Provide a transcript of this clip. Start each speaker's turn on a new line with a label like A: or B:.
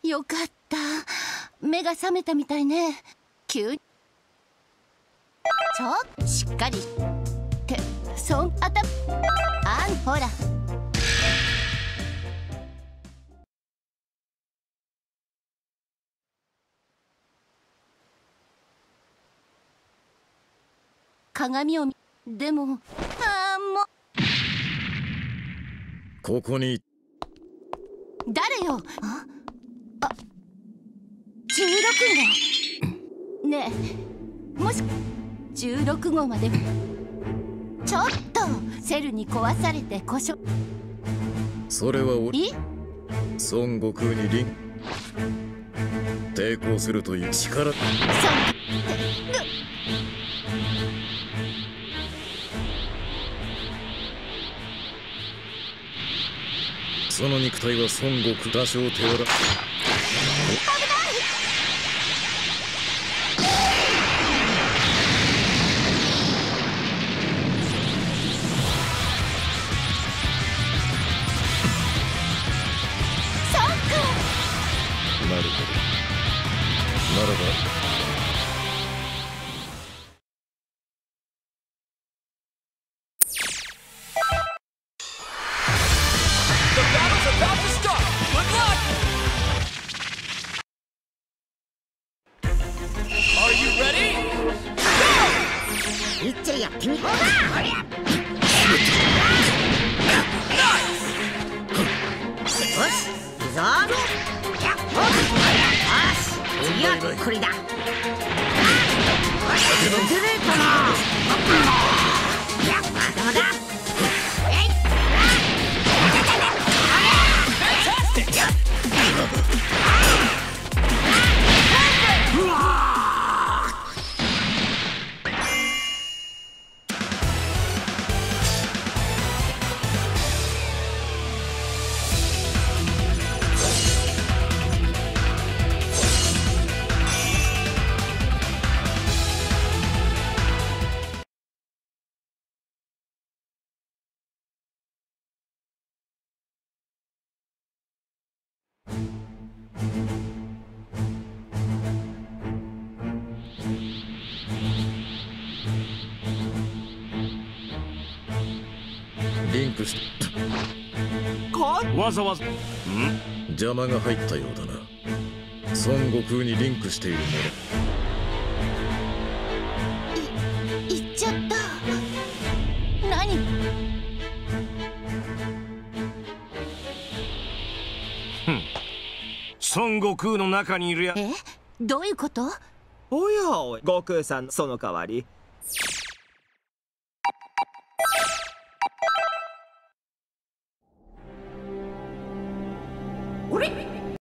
A: よかった。目が覚めたみたいね。急にしっかりってほら。鏡をでももう
B: ここに
A: 誰よ。16号ねえ、もし16号までちょっとセルに壊されて故障。
B: それは俺孫悟空に抵抗するという力。その肉体は孫悟空多少手荒。危ない。なるほど。ならば
C: いっちゃやってみようだ。よし、行くぞ。次はこれだ。ずるいかな。まだまだ。
B: リンクして
D: わざわざ
B: 邪魔が入ったようだな。孫悟空にリンクしているも
A: の。いっちゃった。何？
D: 孫悟空の中にいるや。
A: どういうこと？
E: おやおい、悟空さん、その代わり。
C: あれ？